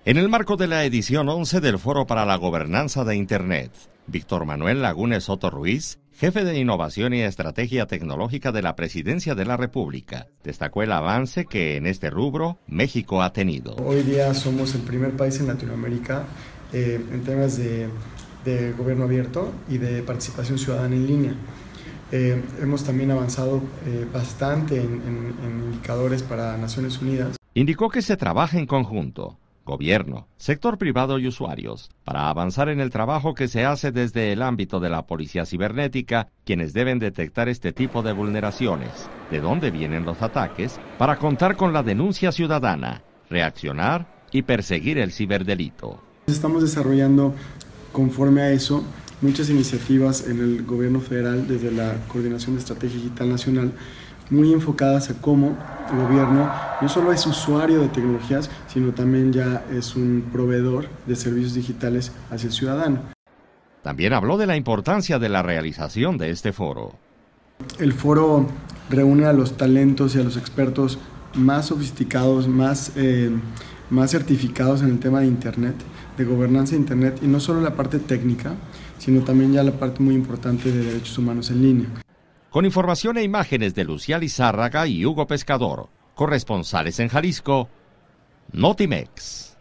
En el marco de la edición 11 del Foro para la Gobernanza de Internet, Víctor Manuel Lagunes Soto Ruiz, jefe de Innovación y Estrategia Tecnológica de la Presidencia de la República, destacó el avance que en este rubro México ha tenido. Hoy día somos el primer país en Latinoamérica en temas de gobierno abierto y de participación ciudadana en línea. Hemos también avanzado bastante en indicadores para Naciones Unidas. Indicó que se trabaja en conjunto, gobierno, sector privado y usuarios, para avanzar en el trabajo que se hace desde el ámbito de la policía cibernética, quienes deben detectar este tipo de vulneraciones, de dónde vienen los ataques, para contar con la denuncia ciudadana, reaccionar y perseguir el ciberdelito. Estamos desarrollando, conforme a eso, muchas iniciativas en el gobierno federal desde la Coordinación de Estrategia Digital Nacional, muy enfocadas a cómo el gobierno no solo es usuario de tecnologías, sino también ya es un proveedor de servicios digitales hacia el ciudadano. También habló de la importancia de la realización de este foro. El foro reúne a los talentos y a los expertos más sofisticados, más certificados en el tema de Internet, de gobernanza de Internet, y no solo la parte técnica, sino también ya la parte muy importante de derechos humanos en línea. Con información e imágenes de Lucía Lizárraga y Hugo Pescador, corresponsales en Jalisco, Notimex.